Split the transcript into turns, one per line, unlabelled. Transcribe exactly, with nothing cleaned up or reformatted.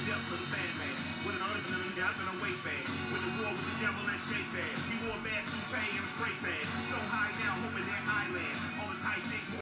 depths of the bad man. With an unlimited gas and a waistband. With the war with the devil and shake